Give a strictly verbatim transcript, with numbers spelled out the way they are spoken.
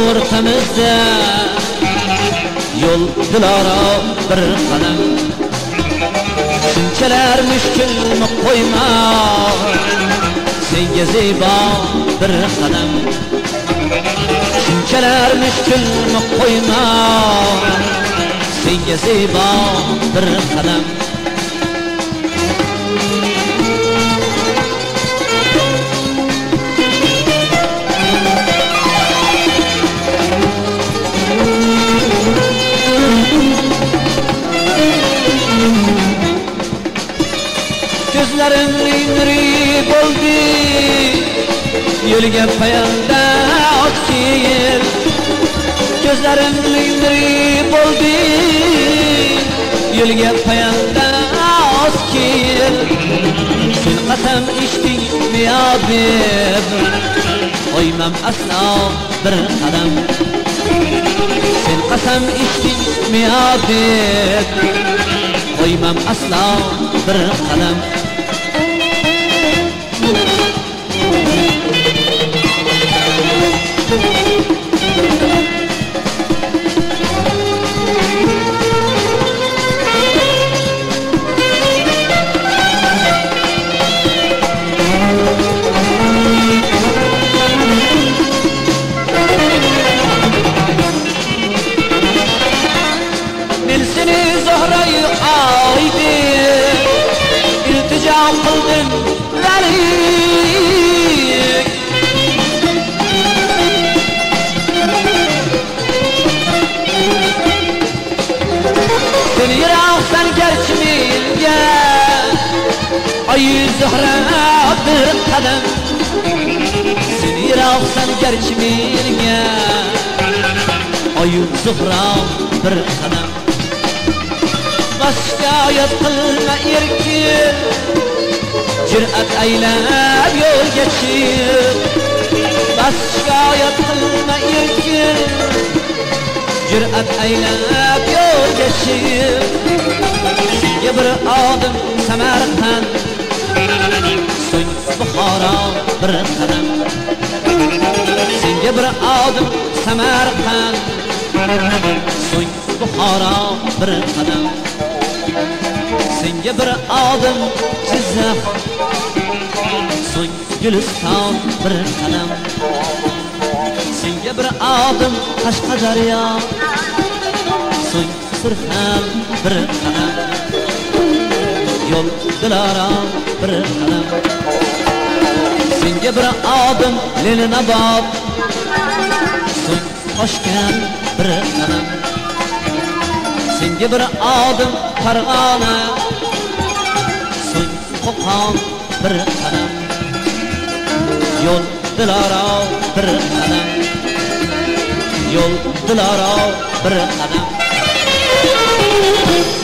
o'rtamizda yo'l dilara bir qadam. Shunchalar mushkulni qo'yma, senga zebo bir qadam. Shunchalar mushkulni qo'yma, senga zebo bir qadam. Gözlerim nuri bo'ldi, yo'lga payanda otkil. Gözlerim nuri bo'ldi, yo'lga payanda otkil. Sen qasam ichdingmi Habib, qo'ymam aslo bir qadam. Sen qasam ichdingmi Habib, qo'ymam aslo bir qadam. Men seni Zohray aydi iltijo qildim valik. Sen yiroqsan garchi menga, ay Zohra bir qadam. Sen yiroqsan garchi menga, ay Zohra bir qadam. Şikayet qilma erkin, jur'at aylab yo'lga chiq. Bas shikoyat qilma erkin, jur'at aylab yo'lga chiq. Senga bir odim Samarqand, so'ng Buxoro bir qadam. Senga bir odim Samarqand, so'ng Buxoro bir qadam. Senga bir odim Jizzax, so'ng Guliston bir qadam. Senga bir odim Qashqadaryo, so'ng Surxon bir qadam. Yo'l dilara bir qadam. Senga bir odim Leninabod, so'ng Toshkent bir qadam. Senga bir odim Farg'ona, so'ng Qo'qon bir qadam. Yo'l dilara bir qadam. Yo'l dilara bir qadam.